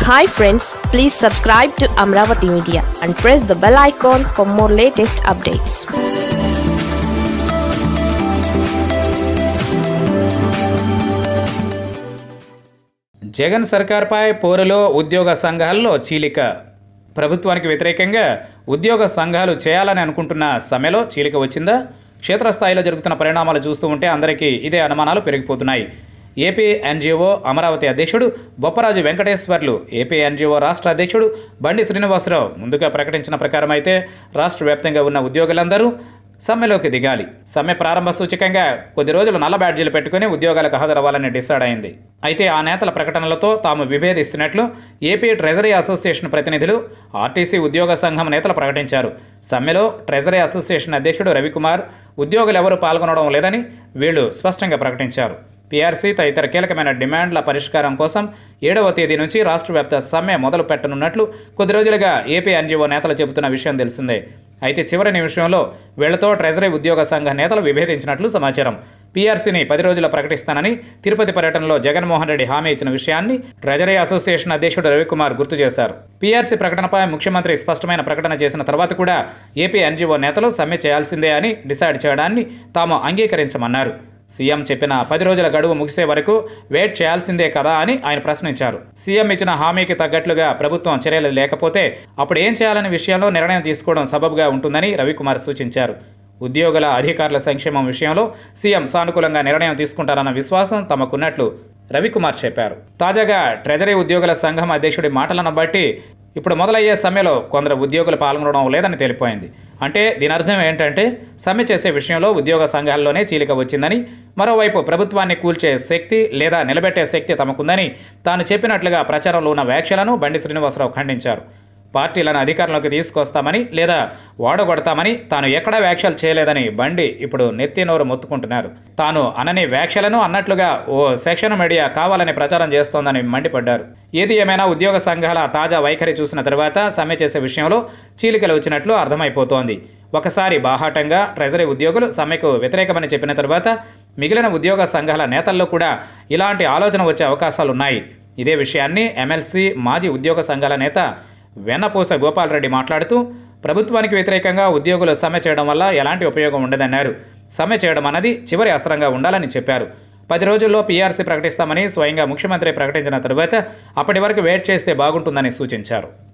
Hi friends, please subscribe to Amravati Media and press the bell icon for more latest updates. Jagan సర్కార్పై పోరులో ఉద్యోగ సంఘాల్లో చీలిక. ప్రభుత్వానికి వ్యతిరేకంగా ఉద్యోగ సంఘాలు చేయాలని అనుకుంటున్న సమ్మెలో చీలిక వచ్చిందా? క్షేత్రస్థాయిలో జరుగుతున్న పరిణామాలు చూస్తూ ఉంటే అందరికీ ఇదే అనుమానాలు పెరిగిపోతున్నాయి. ఏపీ ఎన్జీఓ అమరావతి అధ్యక్షుడు బొప్పరాజు వెంకటేశ్వర్లు, ఏపీ ఎన్జీఓ రాష్ట్ర అధ్యక్షుడు బండి శ్రీనివాసరావు ముందుగా ప్రకటించిన ప్రకారం అయితే రాష్ట్ర వ్యాప్తంగా ఉన్న ఉద్యోగులందరూ సమ్మెలోకి దిగాలి. సమ్మె ప్రారంభ సూచకంగా కొద్ది రోజులు నల్ల బ్యాడ్జీలు పెట్టుకుని ఉద్యోగాలకు హాజరవ్వాలని డిసైడ్ అయింది. అయితే ఆ నేతల ప్రకటనలతో తాము విభేదిస్తున్నట్లు ఏపీ ట్రెజరీ అసోసియేషన్ ప్రతినిధులు, ఆర్టీసీ ఉద్యోగ సంఘం నేతలు ప్రకటించారు. సమ్మెలో ట్రెజరీ అసోసియేషన్ అధ్యక్షుడు రవికుమార్ ఉద్యోగులు ఎవరూ పాల్గొనడం లేదని వీళ్లు స్పష్టంగా ప్రకటించారు. పీఆర్సీ తదితర కీలకమైన డిమాండ్ల పరిష్కారం కోసం 7వ తేదీ నుంచి రాష్ట్ర వ్యాప్త సమ్మె మొదలు పెట్టనున్నట్లు కొద్ది రోజులుగా ఏపీ ఎన్జీఓ నేతలు చెబుతున్న విషయం తెలిసిందే. అయితే చివరి నిమిషంలో వీళ్లతో ట్రెజరీ ఉద్యోగ సంఘ నేతలు విభేదించినట్లు సమాచారం. పీఆర్సీని 10 రోజుల్లో ప్రకటిస్తానని తిరుపతి పర్యటనలో జగన్మోహన్ రెడ్డి హామీ ఇచ్చిన విషయాన్ని ట్రెజరీ అసోసియేషన్ అధ్యక్షుడు రవికుమార్ గుర్తు చేశారు. పీఆర్సీ ప్రకటనపై ముఖ్యమంత్రి స్పష్టమైన ప్రకటన చేసిన తర్వాత కూడా ఏపీ ఎన్జీఓ నేతలు సమ్మె చేయాల్సిందే అని డిసైడ్ చేయడాన్ని తాము అంగీకరించమన్నారు. సీఎం చెప్పిన 10 రోజుల గడువు ముగిసే వరకు వెయిట్ చేయాల్సిందే కదా అని ఆయన ప్రశ్నించారు. సీఎం ఇచ్చిన హామీకి తగ్గట్లుగా ప్రభుత్వం చర్యలు లేకపోతే అప్పుడు ఏం చేయాలనే విషయంలో నిర్ణయం తీసుకోవడం సబబుగా ఉంటుందని రవికుమార్ సూచించారు. ఉద్యోగుల అధికారుల సంక్షేమం విషయంలో సీఎం సానుకూలంగా నిర్ణయం తీసుకుంటారన్న విశ్వాసం తమకున్నట్లు రవికుమార్ చెప్పారు. తాజాగా ట్రెజరీ ఉద్యోగుల సంఘం అధ్యక్షుడి మాటలను బట్టి ఇప్పుడు మొదలయ్యే సమ్మెలో కొందరు ఉద్యోగులు పాల్గొనడం లేదని తెలిపోయింది. అంటే దీని అర్థం ఏంటంటే సమ్మె చేసే విషయంలో ఉద్యోగ సంఘాల్లోనే చీలిక వచ్చిందని, మరోవైపు ప్రభుత్వాన్ని కూల్చే శక్తి లేదా నిలబెట్టే శక్తి తమకుందని తాను చెప్పినట్లుగా ప్రచారంలో ఉన్న వ్యాఖ్యలను బండి శ్రీనివాసరావు ఖండించారు. పార్టీలను అధికారంలోకి తీసుకొస్తామని లేదా ఓడగొడతామని తాను ఎక్కడా వ్యాఖ్యలు చేయలేదని బండి ఇప్పుడు నెత్తి నోరు మొత్తుకుంటున్నారు. తాను అనని వ్యాఖ్యలను అన్నట్లుగా ఓ సెక్షన్ మీడియా కావాలని ప్రచారం చేస్తోందని మండిపడ్డారు. ఏది ఏమైనా ఉద్యోగ సంఘాల తాజా వైఖరి చూసిన తర్వాత సమ్మె చేసే విషయంలో చీలికలు వచ్చినట్లు అర్థమైపోతోంది. ఒకసారి బాహాటంగా ట్రెజరీ ఉద్యోగులు సమ్మెకు వ్యతిరేకమని చెప్పిన తర్వాత మిగిలిన ఉద్యోగ సంఘాల నేతల్లో కూడా ఇలాంటి ఆలోచన వచ్చే అవకాశాలున్నాయి. ఇదే విషయాన్ని ఎమ్మెల్సీ మాజీ ఉద్యోగ సంఘాల నేత వెన్నపూస గోపాలరెడ్డి మాట్లాడుతూ ప్రభుత్వానికి వ్యతిరేకంగా ఉద్యోగులు సమ్మె చేయడం వల్ల ఎలాంటి ఉపయోగం ఉండదన్నారు. సమ్మె చేయడం అన్నది చివరి అస్త్రంగా ఉండాలని చెప్పారు. 10 రోజుల్లో పీఆర్సీ ప్రకటిస్తామని స్వయంగా ముఖ్యమంత్రి ప్రకటించిన తరువాత అప్పటి వరకు వెయిట్ చేస్తే బాగుంటుందని సూచించారు.